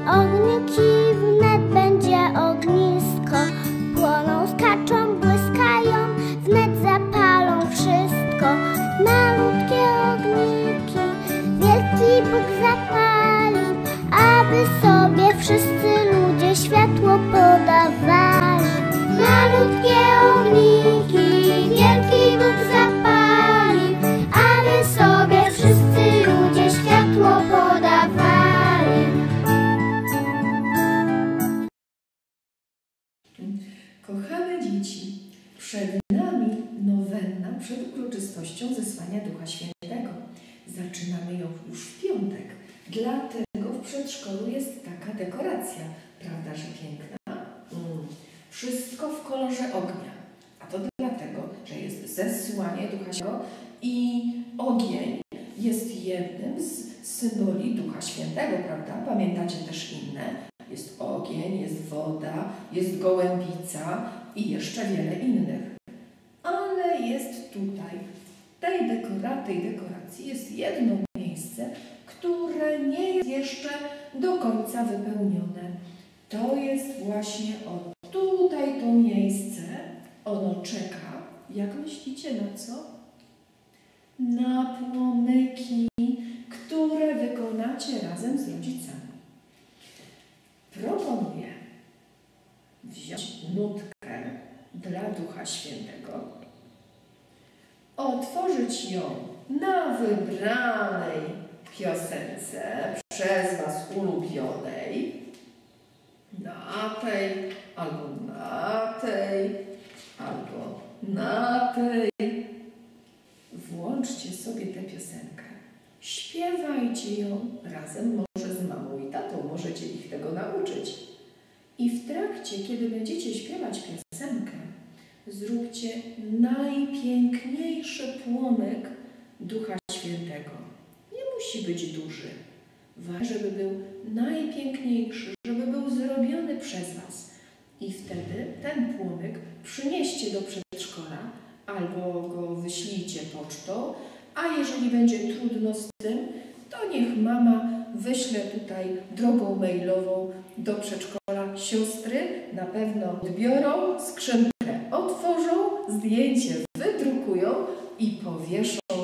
Ogniki wnet będzie ognisko, płoną, skaczą, błyskają, wnet zapalą wszystko. Malutkie ogniki wielki Bóg zapalił, aby sobie wszyscy ludzie światło podawali. Malutkie ogniki wielki Bóg zapalił, aby sobie wszyscy ludzie światło podawali. Kochane dzieci, przed nami nowenna przed uroczystością zesłania Ducha Świętego. Zaczynamy ją już w piątek. Dlatego w przedszkolu jest taka dekoracja. Prawda, że piękna? Wszystko w kolorze ognia. A to dlatego, że jest zesłanie Ducha Świętego i ogień jest jednym z symboli Ducha Świętego, prawda? Pamiętacie też inne? Jest ogień, jest woda, jest gołębica i jeszcze wiele innych. Ale jest tutaj, w tej dekoracji jest jedno miejsce, które nie jest jeszcze do końca wypełnione. To jest właśnie tutaj to miejsce. Ono czeka, jak myślicie, na co? Na płomyki, które wykonacie razem z rodzicami. Proponuję wziąć nutkę dla Ducha Świętego, otworzyć ją na wybranej piosence, przez Was ulubionej, na tej, albo na tej, albo na tej. Włączcie sobie tę piosenkę. Śpiewajcie ją razem, może z mamą i tatą, możecie ich tego nauczyć. I w trakcie, kiedy będziecie śpiewać piosenkę, zróbcie najpiękniejszy płomyk Ducha Świętego. Nie musi być duży. Ważne, żeby był najpiękniejszy, żeby był zrobiony przez Was. I wtedy ten płomyk przynieście do przedszkola albo go wyślijcie pocztą, a jeżeli będzie trudno z tym, to niech mama wyśle tutaj drogą mailową do przedszkola siostry. Na pewno odbiorą, skrzynkę otworzą, zdjęcie wydrukują i powieszą